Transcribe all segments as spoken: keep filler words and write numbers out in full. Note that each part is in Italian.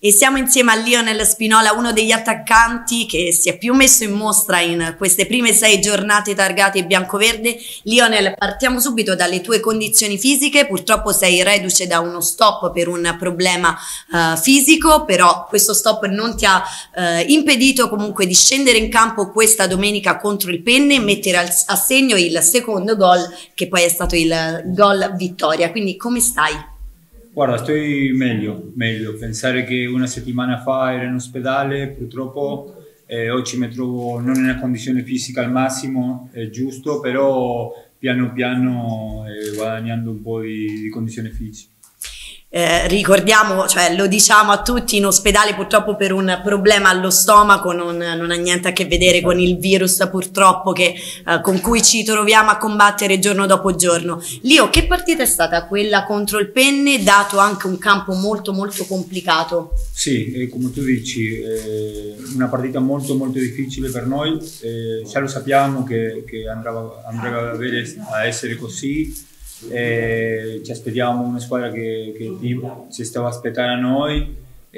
E siamo insieme a Lionel Spinola, uno degli attaccanti che si è più messo in mostra in queste prime sei giornate targate bianco-verde. Lionel, partiamo subito dalle tue condizioni fisiche. Purtroppo sei reduce da uno stop per un problema uh, fisico, però questo stop non ti ha uh, impedito comunque di scendere in campo questa domenica contro il Penne e mettere al, a segno il secondo gol, che poi è stato il gol vittoria. Quindi come stai? Guarda, sto meglio, meglio. Pensare che una settimana fa ero in ospedale, purtroppo eh, oggi mi trovo non in una condizione fisica al massimo, è giusto, però piano piano eh, guadagnando un po' di, di condizione fisica. Eh, ricordiamo, cioè lo diciamo a tutti, in ospedale purtroppo per un problema allo stomaco, non, non ha niente a che vedere con il virus purtroppo che, eh, con cui ci troviamo a combattere giorno dopo giorno. Lio, che partita è stata quella contro il Penne, dato anche un campo molto molto complicato? Sì, eh, come tu dici, eh, una partita molto molto difficile per noi, eh, già lo sappiamo che, che andrà, andrà a essere così. Eh, ci aspettiamo una squadra che, che ci stava aspettando a noi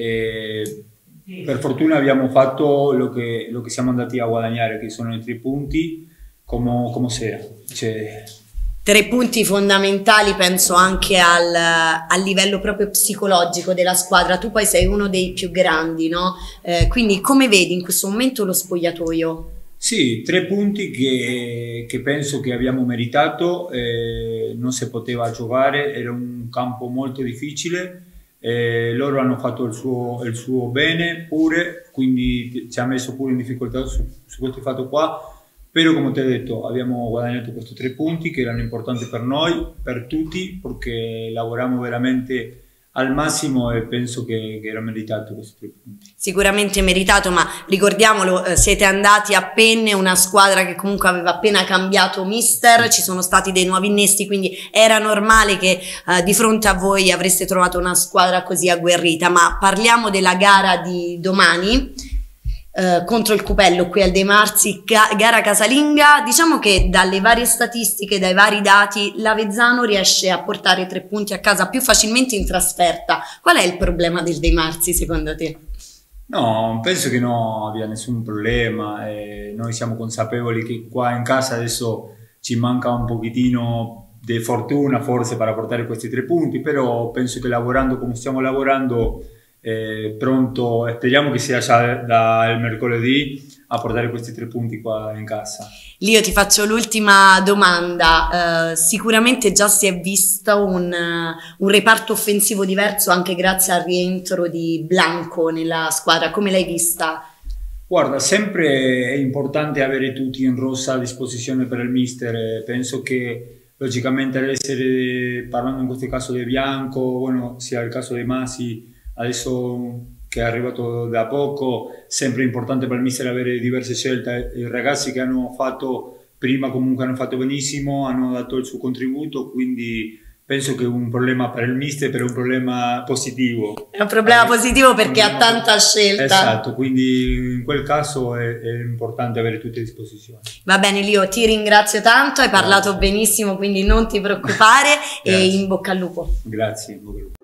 e per fortuna abbiamo fatto lo che, lo che siamo andati a guadagnare, che sono i tre punti come, come sera. Cioè, tre punti fondamentali, penso anche al, al livello proprio psicologico della squadra. Tu poi sei uno dei più grandi, no? Eh, quindi come vedi in questo momento lo spogliatoio? Sì, tre punti che, che penso che abbiamo meritato, eh, non si poteva giocare, era un campo molto difficile, eh, loro hanno fatto il suo, il suo bene pure, quindi ci ha messo pure in difficoltà su, su questo fatto qua, però come ti ho detto abbiamo guadagnato questi tre punti che erano importanti per noi, per tutti, perché lavoriamo veramente al massimo e penso che, che era meritato questi tre punti. Sicuramente meritato, ma ricordiamolo, eh, siete andati a Penne, una squadra che comunque aveva appena cambiato mister, ci sono stati dei nuovi innesti, quindi era normale che eh, di fronte a voi avreste trovato una squadra così agguerrita. Ma parliamo della gara di domani Uh, contro il Cupello qui al De Marzi, gara casalinga. Diciamo che dalle varie statistiche, dai vari dati, l'Avezzano riesce a portare tre punti a casa più facilmente in trasferta. Qual è il problema del De Marzi secondo te? No, penso che non abbia nessun problema, eh, noi siamo consapevoli che qua in casa adesso ci manca un pochettino di fortuna forse per portare questi tre punti, però penso che lavorando come stiamo lavorando Eh, pronto, speriamo che sia già dal mercoledì a portare questi tre punti qua in casa. Lio, ti faccio l'ultima domanda. Uh, sicuramente già si è visto un, uh, un reparto offensivo diverso anche grazie al rientro di Blanco nella squadra. Come l'hai vista? Guarda, sempre è importante avere tutti in rossa a disposizione per il mister. Penso che logicamente ad essere, parlando in questo caso di Bianco, bueno, sia il caso di Masi, adesso che è arrivato da poco, sempre importante per il mister avere diverse scelte. I ragazzi che hanno fatto prima comunque hanno fatto benissimo, hanno dato il suo contributo, quindi penso che è un problema per il mister, per un problema positivo. È un problema eh, positivo perché ha tanta scelta. Esatto, quindi in quel caso è, è importante avere tutte a disposizione. Va bene Lio, ti ringrazio tanto, hai parlato Grazie. benissimo, quindi non ti preoccupare e in bocca al lupo. Grazie, in bocca al lupo.